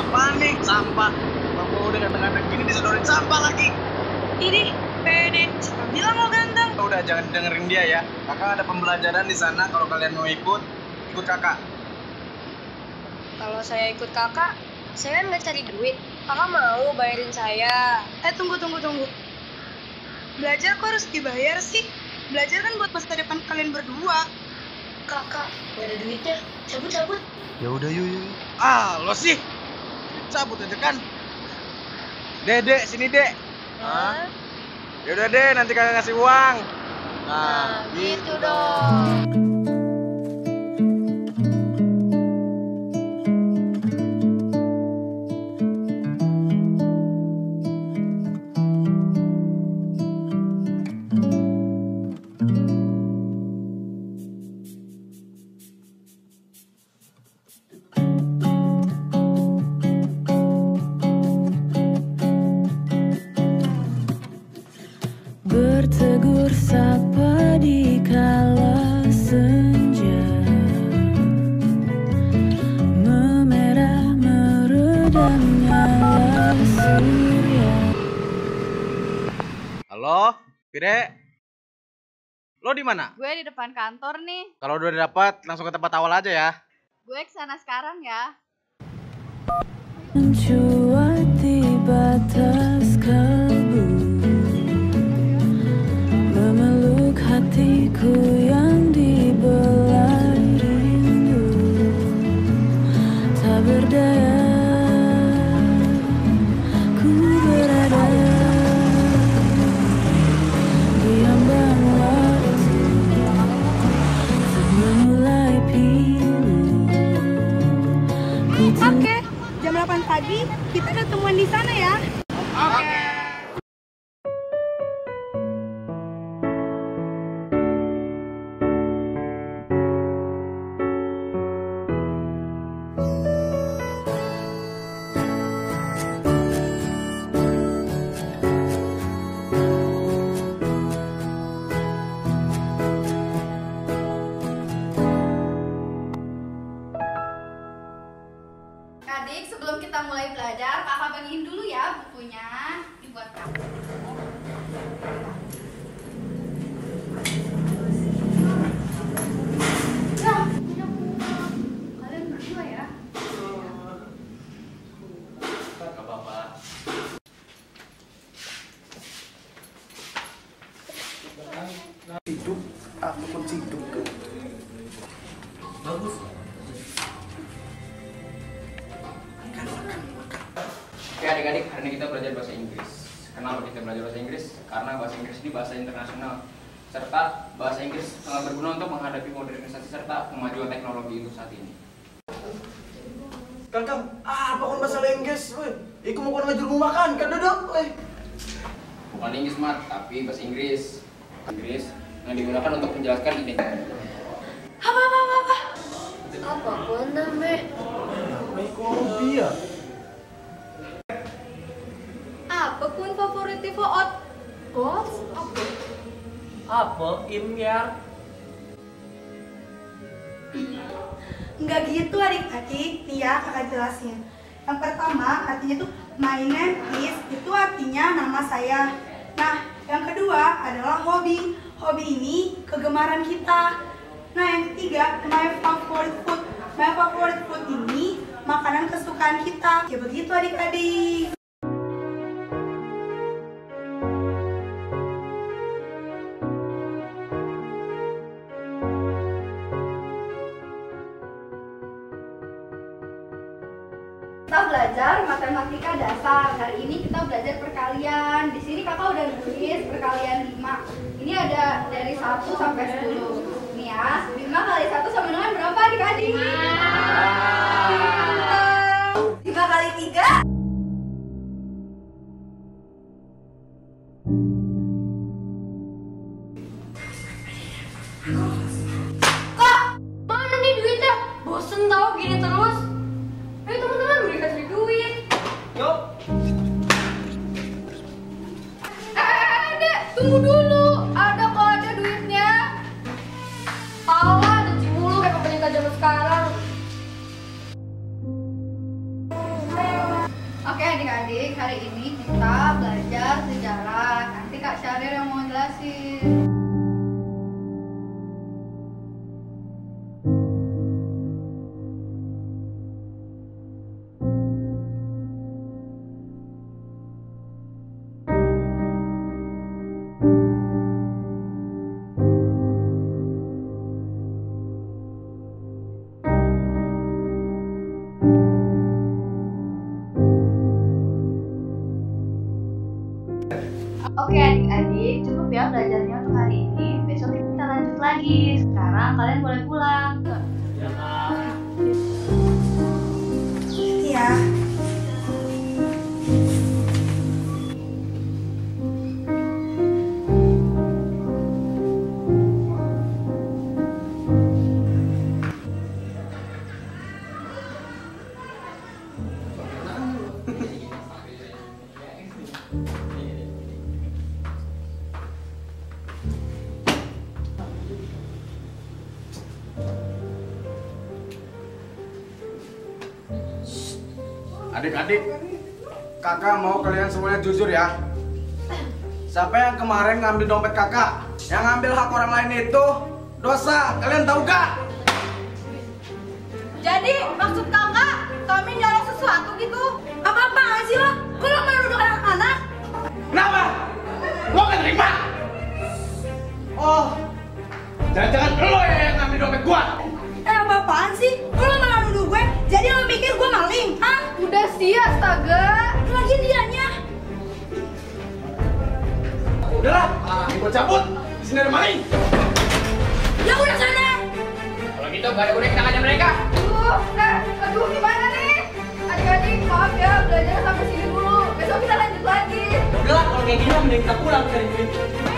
panik, sampah. Kamu udah kadang-kadang gini disodorin sampah lagi. Ini pede, siapa bilang lo ganteng? Udah jangan dengerin dia ya. Kakak ada pembelajaran di sana. Kalau kalian mau ikut kakak. Kalau saya ikut kakak, saya kan nggak cari duit. Kakak mau bayarin saya. Tunggu. Belajar kok harus dibayar sih? Belajar kan buat masa depan kalian berdua. Kakak, gak ada duitnya. Cabut. Ya udah yuk. Lo sih. Cabut aja kan. Dek, sini Dek. Hah? Ya udah deh, nanti kakak ngasih uang. Nah, gitu dong. Bertegur sapa di kala senja, memerah meredam nyala surya. Halo, Fide. Lo di mana? Gue di depan kantor nih. Kalau udah dapat, langsung ke tempat awal aja ya. Gue kesana sekarang ya. Mencuat di batas kalbu, memeluk hatiku yang dibelai rindu. Tak berdaya ku berada di ambang waktu, saat memulai pilu. Oke, jam 8 pagi kita ketemuan di sana ya. Oke. Adik, sebelum kita mulai belajar, kakak bagiin dulu ya bukunya. Dibuat kamu. Nah, punya buku. Kalian berdua ya. Gak apa-apa. Hidup, aku kunci hidup tuh. Bagus. Oke adik-adik, hari ini kita belajar bahasa Inggris. Kenapa kita belajar bahasa Inggris? Karena bahasa Inggris ini bahasa internasional, serta bahasa Inggris sangat berguna untuk menghadapi modernisasi serta kemajuan teknologi itu saat ini. Kang, apa kon bahasa Inggris, weh? Iku mau kon ngajar makan, kan dodok, weh. Bukan Inggris mat, tapi bahasa Inggris. Inggris yang digunakan untuk menjelaskan identitas. Apa pun namanya? Ekonomi ya. Apapun favoritivo out goals apa? Apa imyar? Enggak gitu adik-adik, nih ya kakak jelasin. Yang pertama artinya tuh my name is, itu artinya nama saya. Nah, yang kedua adalah hobi. Hobi ini kegemaran kita. Nah, yang ketiga my favorite food. My favorite food ini makanan kesukaan kita. Ya begitu adik-adik. Kita belajar matematika dasar. Hari ini kita belajar perkalian. Di sini kakak udah nulis perkalian 5. Ini ada dari 1 sampai 10. Nih ya, 5 kali 1 sama dengan berapa adik-adik? 5 kali 3? Kak, mana nih duitnya? Bosen tau gini terus. Ayo teman-teman, beri kasih duit. Yuk. Dek, tunggu dulu. Ada kok, ada duitnya. Alah, cuci mulu kayak pemerintah zaman sekarang. adik-adik, hari ini kita belajar sejarah. Nanti Kak Syahrir yang mau jelasin. Oke adik-adik, cukup ya belajarnya untuk hari ini. Besok kita lanjut lagi. Sekarang kalian boleh pulang. Iya. Adik-adik, kakak mau kalian semuanya jujur ya. Siapa yang kemarin ngambil dompet kakak? Yang ngambil hak orang lain itu dosa, kalian tahu gak? Jadi maksud kakak kami nyolong sesuatu gitu? Apa-apaan sih lo? Kok lo menuduh anak-anak? Kenapa? Lo gak terima? Oh, jangan-jangan lo yang ngambil dompet gua? Apa-apaan sih? Kok lo malah nuduh gue? Jadi lo mikir gue maling? Hah? Udah sih, astaga. Lagi dianya. Udahlah, gua cabut. Di sini ada maling. Ya udah sana. Kalau gitu gak ada gunanya kita ngajar mereka. Aduh, gimana nih? Adik-adik, maaf ya, belajar sampai sini dulu. Besok kita lanjut lagi. Udahlah, kalau kayak gini mending kita pulang dari sini.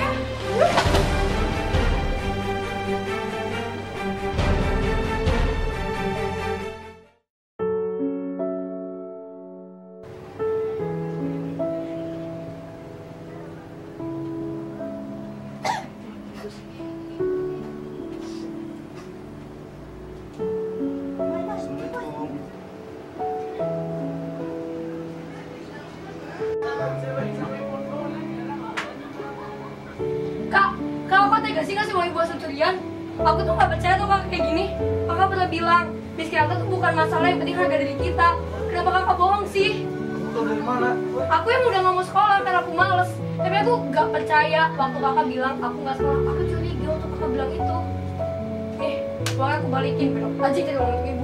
Kak, kok tega sih ngasih uang ibu curian? Aku tuh gak percaya tuh kakak kayak gini. Kakak pernah bilang, miskin tuh bukan masalah, yang penting harga diri kita. Kenapa kakak bohong sih? Tahu dari mana? Aku yang udah gak mau sekolah karena aku males. Tapi aku gak percaya waktu kakak bilang aku gak sekolah. Aku curiga waktu kakak bilang itu. Nih, uangnya aku balikin, belok aja cari uang ibu.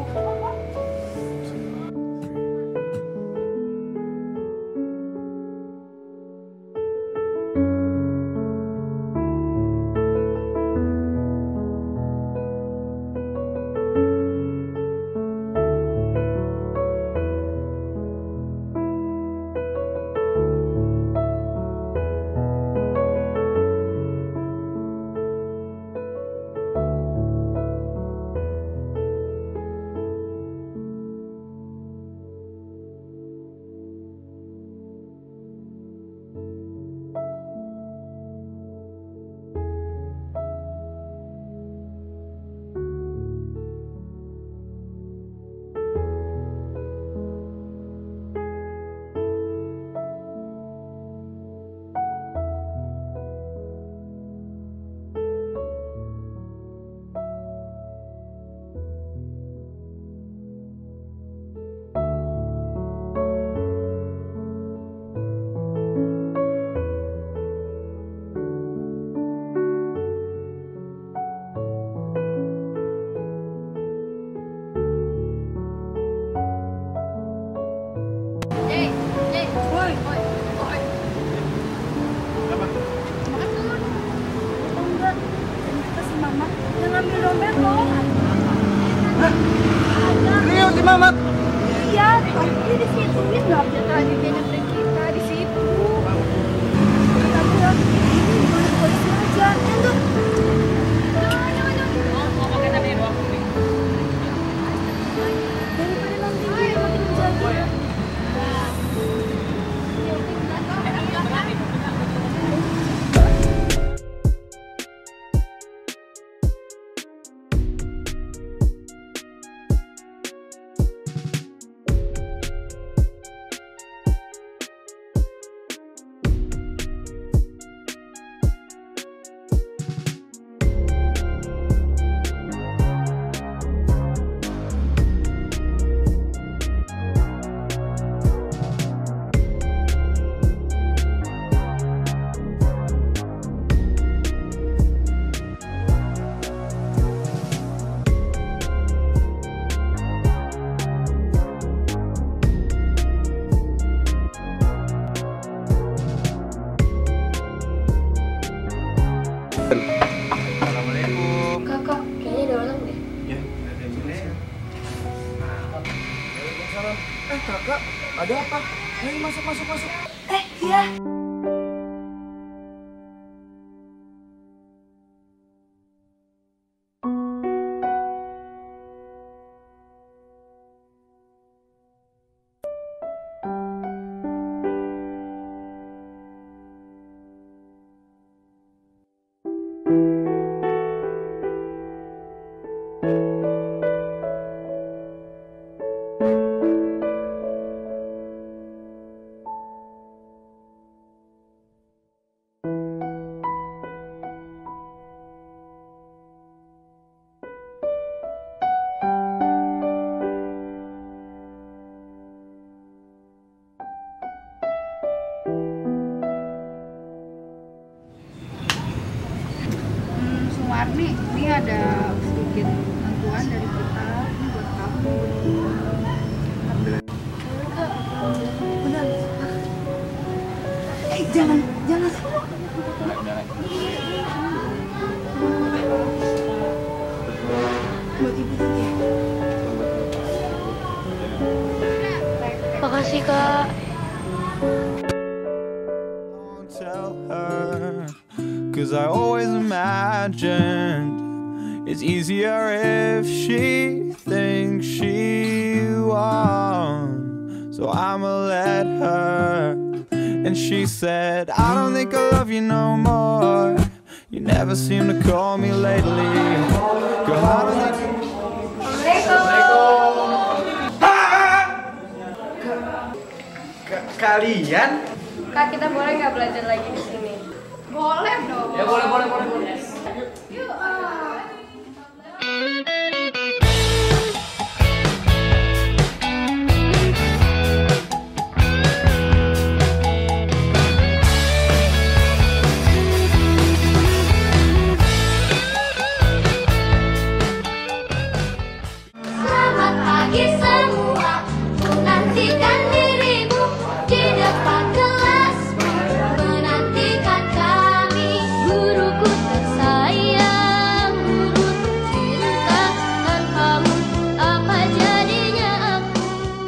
Rio si Mamat. Iya, pasti di situ. Ini nggak bisa tadi dia nyamperin kita di situ. Kita bilang, ini bukan polisi aja. Enggak. Daripada nanti dia makin menjadi. Kakak, ada apa? Ayo masuk. Iya. Sumarni, ini ada sedikit bantuan dari kita ini buat kamu. Benar. Jangan. Buat ibu tadi ya. Makasih Kak. Don't tell her, 'cause I always imagined it's easier if she thinks she won. So I'ma let her. And she said, I don't think I love you no more. You never seem to call me lately. Girl, I don't think Kalian? Kak, kita boleh nggak belajar lagi di sini? Boleh dong. Ya boleh. Yuk. Selamat pagi semua, menantikan dirimu di depan kelas, menantikan kami, guruku tersayang, guru tercinta, tanpamu apa jadinya aku.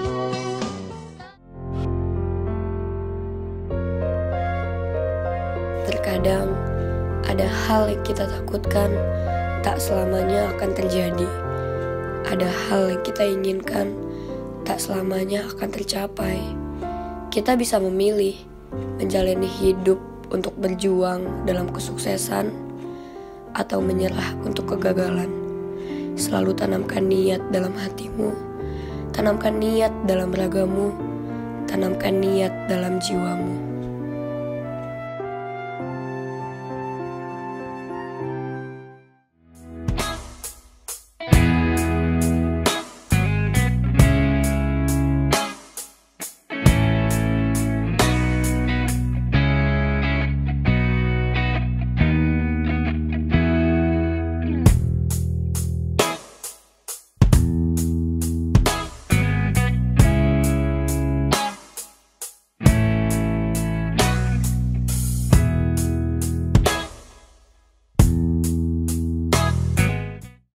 Terkadang ada hal yang kita takutkan tak selamanya akan terjadi. Ada hal yang kita inginkan tak selamanya akan tercapai. Kita bisa memilih menjalani hidup untuk berjuang dalam kesuksesan atau menyerah untuk kegagalan. Selalu tanamkan niat dalam hatimu, tanamkan niat dalam ragamu, tanamkan niat dalam jiwamu.